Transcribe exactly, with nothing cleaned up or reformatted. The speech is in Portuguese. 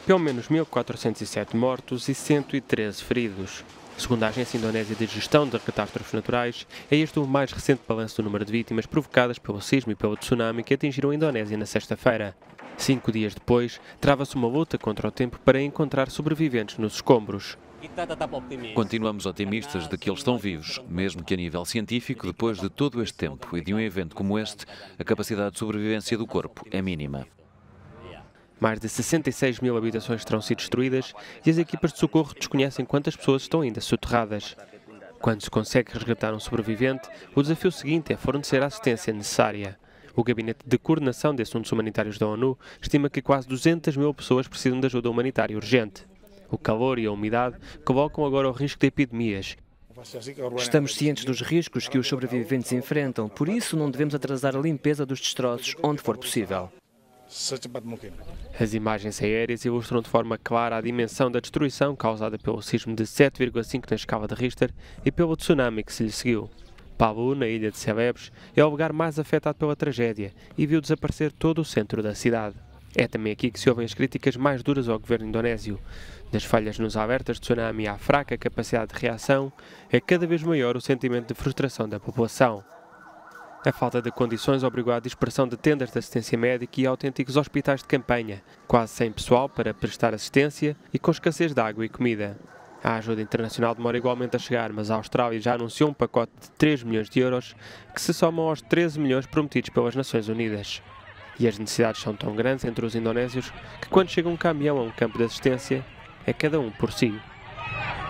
pelo menos mil quatrocentos e sete mortos e cento e treze feridos. Segundo a Agência Indonésia de Gestão de Catástrofes Naturais, é este o mais recente balanço do número de vítimas provocadas pelo sismo e pelo tsunami que atingiram a Indonésia na sexta-feira. Cinco dias depois, trava-se uma luta contra o tempo para encontrar sobreviventes nos escombros. Continuamos otimistas de que eles estão vivos, mesmo que a nível científico, depois de todo este tempo e de um evento como este, a capacidade de sobrevivência do corpo é mínima. Mais de sessenta e seis mil habitações terão sido destruídas e as equipas de socorro desconhecem quantas pessoas estão ainda soterradas. Quando se consegue resgatar um sobrevivente, o desafio seguinte é fornecer a assistência necessária. O Gabinete de Coordenação de Assuntos Humanitários da ONU estima que quase duzentas mil pessoas precisam de ajuda humanitária urgente. O calor e a umidade colocam agora o risco de epidemias. Estamos cientes dos riscos que os sobreviventes enfrentam, por isso não devemos atrasar a limpeza dos destroços onde for possível. As imagens aéreas ilustram de forma clara a dimensão da destruição causada pelo sismo de sete vírgula cinco na escala de Richter e pelo tsunami que se lhe seguiu. Palu, na ilha de Celebes, é o lugar mais afetado pela tragédia e viu desaparecer todo o centro da cidade. É também aqui que se ouvem as críticas mais duras ao governo indonésio. Das falhas nos alertas de tsunami à fraca capacidade de reação, é cada vez maior o sentimento de frustração da população. A falta de condições obrigou à dispersão de tendas de assistência médica e autênticos hospitais de campanha, quase sem pessoal para prestar assistência e com escassez de água e comida. A ajuda internacional demora igualmente a chegar, mas a Austrália já anunciou um pacote de três milhões de euros que se somam aos treze milhões prometidos pelas Nações Unidas. E as necessidades são tão grandes entre os indonésios que quando chega um caminhão a um campo de assistência, é cada um por si.